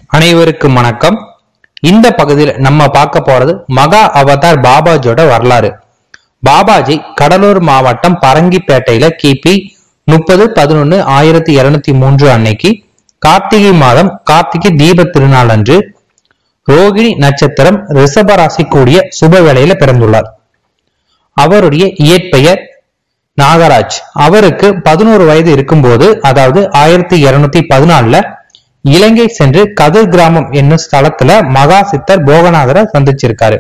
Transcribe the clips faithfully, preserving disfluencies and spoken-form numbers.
அனைவருக்கும் வணக்கம். இந்த பகுதியில் நம்ம பார்க்க போறது மகா அவதார் பாபாஜியோட வரலாறு. பாபாஜி கடலூர் மாவட்டம் பரங்கிப்பேட்டையில கிபி முப்பது பதினொன்னு ஆயிரத்தி இருநூத்தி மூன்று அன்னைக்கு கார்த்திகை மாதம் கார்த்திகை தீப திருநாள் அன்று ரோகிணி நட்சத்திரம் ரிஷபராசி கூடிய சுப வேளையில பிறந்துள்ளார். அவருடைய இயற்பெயர் நாகராஜ். அவருக்கு பதினோரு வயது இருக்கும்போது, அதாவது ஆயிரத்தி இருநூத்தி பதினாலுல இலங்கை சென்று கதிர் கிராமம் என்னும் ஸ்தலத்துல மகா சித்தர் போகநாதரை சந்திச்சிருக்காரு.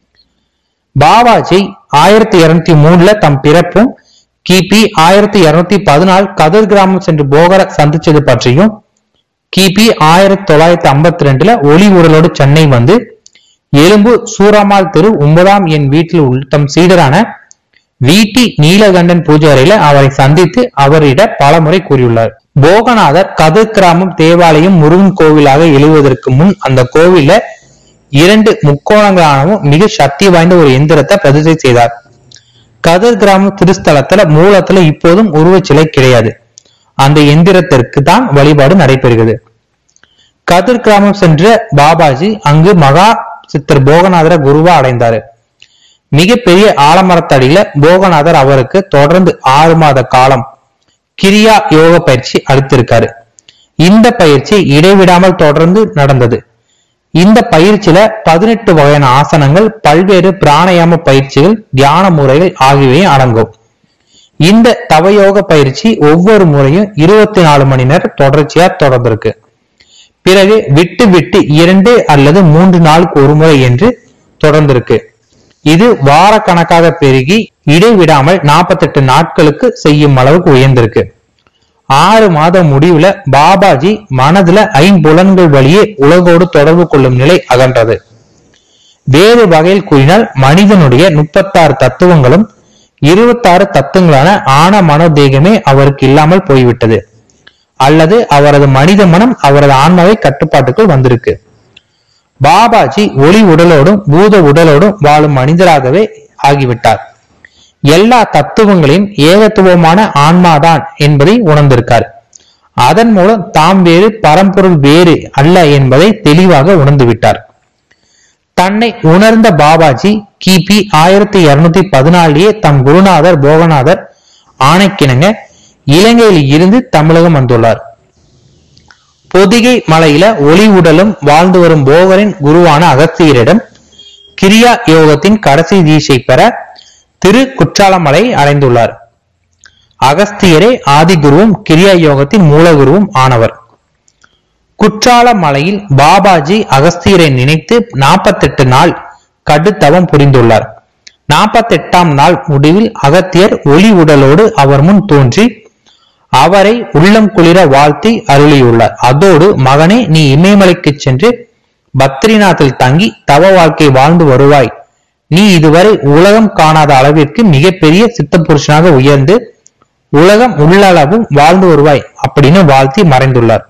பாபாஜி ஆயிரத்தி இருநூத்தி மூணுல தம் பிறப்பும் கிபி ஆயிரத்தி இருநூத்தி பதினாலு கதிர் கிராமம் சென்று போகரை சந்திச்சது பற்றியும், கிபி ஆயிரத்தி தொள்ளாயிரத்தி ஐம்பத்தி ரெண்டுல ஒளி உடலோடு சென்னை வந்து எலும்பு சூரமால் தெரு ஒன்பதாம் என் வீட்டில் உள்ள தம் சீடரான வீட்டி நீலகண்டன் பூஜாரியில அவரை சந்தித்து அவரிட பலமுறை கூறியுள்ளார். போகநாதர் கதிர் கிராமம் தேவாலயம் முருகன் கோவிலாக எழுவதற்கு முன் அந்த கோவில இரண்டு முக்கோணங்களானவும் மிக சக்தி வாய்ந்த ஒரு எந்திரத்தை பிரதிஷ்டை செய்தார். கதிர் கிராமம் திருஸ்தலத்துல மூலத்துல இப்போதும் உருவச்சிலை கிடையாது. அந்த எந்திரத்திற்கு தான் வழிபாடு நடைபெறுகிறது. கதிர் கிராமம் சென்ற பாபாஜி அங்கு மகா சித்தர் போகநாதர குருவா அடைந்தாரு. மிகப்பெரிய ஆலமரத்தடியில போகநாதர் அவருக்கு தொடர்ந்து ஆறு மாத காலம் கிரியா யோக பயிற்சி அளித்திருக்காரு. இந்த பயிற்சி இடைவிடாமல் தொடர்ந்து நடந்தது. இந்த பயிற்சியில பதினெட்டு வகையான ஆசனங்கள், பல்வேறு பிராணயாம பயிற்சிகள், தியான முறைகள் ஆகியவையும் அடங்கும். இந்த தவயோக பயிற்சி ஒவ்வொரு முறையும் இருபத்தி நாலு மணி நேரம் தொடர்ச்சியா தொடர்ந்திருக்கு. பிறகு விட்டு விட்டு இரண்டு அல்லது மூன்று நாளுக்கு ஒரு முறை என்று தொடர்ந்திருக்கு. இது வார கணக்காக பெருகி இடைவிடாமல் நாற்பத்தி எட்டு நாட்களுக்கு செய்யும் அளவுக்கு உயர்ந்திருக்கு. ஆறு மாத முடிவுல பாபாஜி மனதுல ஐம்புலன்கள் வழியே உலகோடு தொடர்பு கொள்ளும் நிலை அகன்றது. வேறு வகையில் கூறினால் மனிதனுடைய முப்பத்தாறு தத்துவங்களும் இருபத்தாறு தத்துவங்களான ஆன மனோதேகமே அவருக்கு இல்லாமல் போய்விட்டது. அல்லது அவரது மனித மனம் அவரது ஆன்மாவை கட்டுப்பாட்டுக்குள் வந்திருக்கு. பாபாஜி ஒளி உடலோடும் பூத உடலோடும் வாழும் மனிதராகவே ஆகிவிட்டார். எல்லா தத்துவங்களையும் ஏகத்துவமான ஆன்மாதான் என்பதை உணர்ந்திருக்கார். அதன் மூலம் தாம் வேறு, பரம்பொருள் வேறு அல்ல என்பதை தெளிவாக உணர்ந்துவிட்டார். தன்னை உணர்ந்த பாபாஜி கிபி ஆயிரத்தி இருநூத்தி பதினாலிலேயே தம் குருநாதர் போகநாதர் ஆணைக்கிணங்க இலங்கையில் இருந்து தமிழகம் வந்துள்ளார். பொதிகை மலையில ஒளி உடலும் வாழ்ந்து வரும் போகரின் குருவான அகஸ்தியரிடம் கிரியா யோகத்தின் கடைசி தீட்சை பெற திரு குற்றாலமலை அடைந்துள்ளார். அகஸ்தியரே ஆதி குருவும் கிரியா யோகத்தின் மூலகுருவும் ஆனவர். குற்றாலமலையில் பாபாஜி அகஸ்தியரை நினைத்து நாற்பத்தி எட்டு நாள் கடுத்தவம் புரிந்துள்ளார். நாற்பத்தி எட்டாம் நாள் முடிவில் அகத்தியர் ஒளி உடலோடு அவர் முன் தோன்றி அவரை உள்ளம் குளிர வாழ்த்தி அருளியுள்ளார். அதோடு, மகனே, நீ இமயமலைக்கு சென்று பத்ரிநாத்தில் தங்கி தவ வாழ்க்கை வாழ்ந்து வருவாய். நீ இதுவரை உலகம் காணாத அளவிற்கு மிகப்பெரிய சித்த புருஷனாக உயர்ந்து உலகம் உள்ளளவும் வாழ்ந்து வருவாய் அப்படின்னு வாழ்த்தி மறைந்துள்ளார்.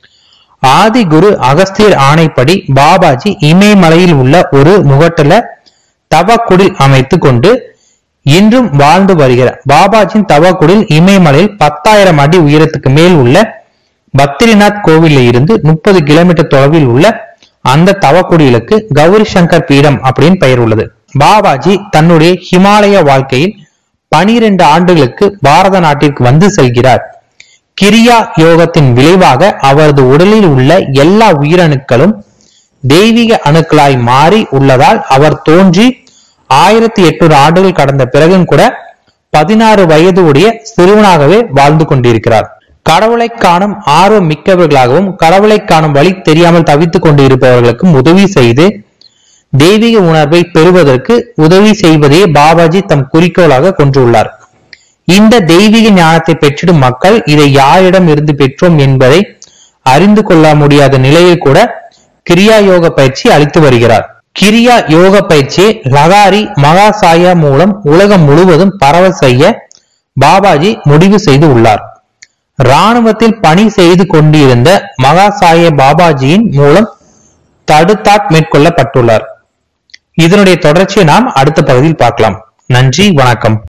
ஆதி குரு அகஸ்தியர் ஆணைப்படி பாபாஜி இமயமலையில் உள்ள ஒரு முகட்டுல தவக்குடில் அமைத்து கொண்டு இன்றும் வாழ்ந்து வருகிறார். பாபாஜியின் தவக்குடில் இமயமலையில் பத்தாயிரம் அடி உயரத்துக்கு மேல் உள்ள பத்ரிநாத் கோவில இருந்து முப்பது கிலோமீட்டர் தொலைவில் உள்ள அந்த தவக்குடிலுக்கு கௌரி சங்கர் பீடம் அப்படின்னு பெயர் உள்ளது. பாபாஜி தன்னுடைய ஹிமாலய வாழ்க்கையில் பனிரெண்டு ஆண்டுகளுக்கு பாரத நாட்டிற்கு வந்து செல்கிறார். கிரியா யோகத்தின் விளைவாக அவரது உடலில் உள்ள எல்லா உயிரணுக்களும் தெய்வீக அணுக்களாய் மாறி உள்ளதால் அவர் தோன்றி ஆயிரத்தி எட்நூறு ஆண்டுகள் கடந்த பிறகும் கூட பதினாறு வயது உடைய சிறுவனாகவே வாழ்ந்து கொண்டிருக்கிறார். கடவுளை காணும் ஆர்வம் மிக்கவர்களாகவும் கடவுளை காணும் வழி தெரியாமல் தவித்துக் கொண்டு இருப்பவர்களுக்கும் உதவி செய்து தெய்வீக உணர்வை பெறுவதற்கு உதவி செய்வதையே பாபாஜி தம் குறிக்கோளாக கொண்டுள்ளார். இந்த தெய்வீக ஞானத்தை பெற்றிடும் மக்கள் இதை யாரிடம் இருந்து பெற்றோம் என்பதை அறிந்து கொள்ள முடியாத நிலையில் கூட கிரியா யோக பயிற்சி அளித்து வருகிறார். கிரியா யோக பயிற்சியை லகாரி மகாசாயா மூலம் உலகம் முழுவதும் பரவ செய்ய பாபாஜி முடிவு செய்து உள்ளார். இராணுவத்தில் பணி செய்து கொண்டிருந்த மகாசாய பாபாஜியின் மூலம் தடுத்தாட் மேற்கொள்ளப்பட்டுள்ளார். இதனுடைய தொடர்ச்சியை நாம் அடுத்த பகுதியில் பார்க்கலாம். நன்றி, வணக்கம்.